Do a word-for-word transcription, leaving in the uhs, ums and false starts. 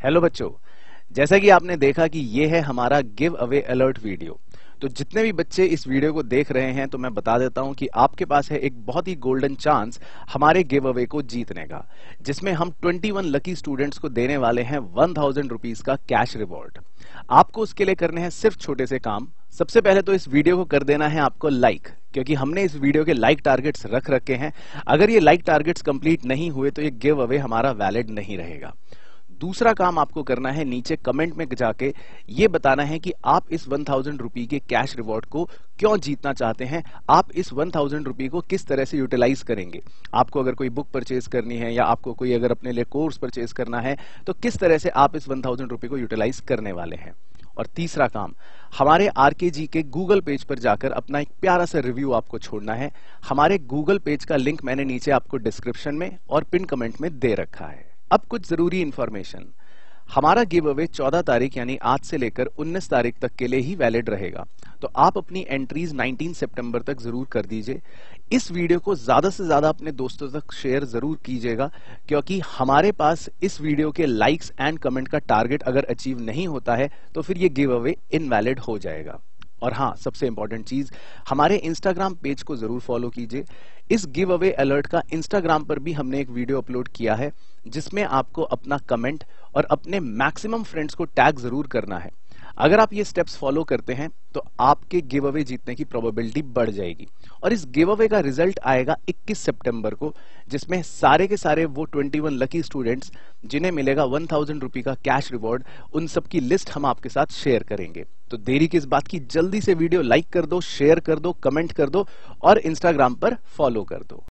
Hello बच्चों, जैसा कि आपने देखा कि ये है हमारा गिव अवे अलर्ट वीडियो। तो जितने भी बच्चे इस वीडियो को देख रहे हैं तो मैं बता देता हूं कि आपके पास है एक बहुत ही गोल्डन चांस हमारे गिव अवे को जीतने का, जिसमें हम इक्कीस लकी स्टूडेंट्स को देने वाले हैं वन थाउजेंड रुपीज का कैश रिवॉर्ड। आपको उसके लिए करने हैं सिर्फ छोटे से काम। सबसे पहले तो इस वीडियो को कर देना है आपको लाइक, क्योंकि हमने इस वीडियो के लाइक टारगेट्स रख रखे हैं। अगर ये लाइक टारगेट्स कंप्लीट नहीं हुए तो ये गिव अवे हमारा वैलिड नहीं रहेगा। दूसरा काम आपको करना है, नीचे कमेंट में जाके ये बताना है कि आप इस वन थाउजेंड रुपी के कैश रिवॉर्ड को क्यों जीतना चाहते हैं, आप इस वन थाउजेंड रुपी को किस तरह से यूटिलाइज करेंगे। आपको अगर कोई बुक परचेज करनी है या आपको कोई अगर अपने लिए कोर्स परचेज करना है तो किस तरह से आप इस वन थाउजेंड रुपी को यूटिलाइज करने वाले हैं। और तीसरा काम, हमारे आरके जी के गूगल पेज पर जाकर अपना एक प्यारा सा रिव्यू आपको छोड़ना है। हमारे गूगल पेज का लिंक मैंने नीचे आपको डिस्क्रिप्शन में और पिन कमेंट में दे रखा है। अब कुछ जरूरी इंफॉर्मेशन, हमारा गिव अवे चौदह तारीख यानी आज से लेकर उन्नीस तारीख तक के लिए ही वैलिड रहेगा। तो आप अपनी एंट्रीज उन्नीस सितंबर तक जरूर कर दीजिए। इस वीडियो को ज्यादा से ज्यादा अपने दोस्तों तक शेयर जरूर कीजिएगा, क्योंकि हमारे पास इस वीडियो के लाइक्स एंड कमेंट का टारगेट अगर अचीव नहीं होता है तो फिर ये गिव अवे इनवैलिड हो जाएगा। और हाँ, सबसे इंपॉर्टेंट चीज, हमारे इंस्टाग्राम पेज को जरूर फॉलो कीजिए। इस गिव अवे अलर्ट का इंस्टाग्राम पर भी हमने एक वीडियो अपलोड किया है, जिसमें आपको अपना कमेंट और अपने मैक्सिमम फ्रेंड्स को टैग जरूर करना है। अगर आप ये स्टेप्स फॉलो करते हैं तो आपके गिव अवे जीतने की प्रोबेबिलिटी बढ़ जाएगी। और इस गिव अवे का रिजल्ट आएगा इक्कीस सितंबर को, जिसमें सारे के सारे वो इक्कीस लकी स्टूडेंट्स जिन्हें मिलेगा वन थाउजेंड रुपी का कैश रिवॉर्ड, उन सब की लिस्ट हम आपके साथ शेयर करेंगे। तो देरी किस बात की, जल्दी से वीडियो लाइक कर दो, शेयर कर दो, कमेंट कर दो और इंस्टाग्राम पर फॉलो कर दो।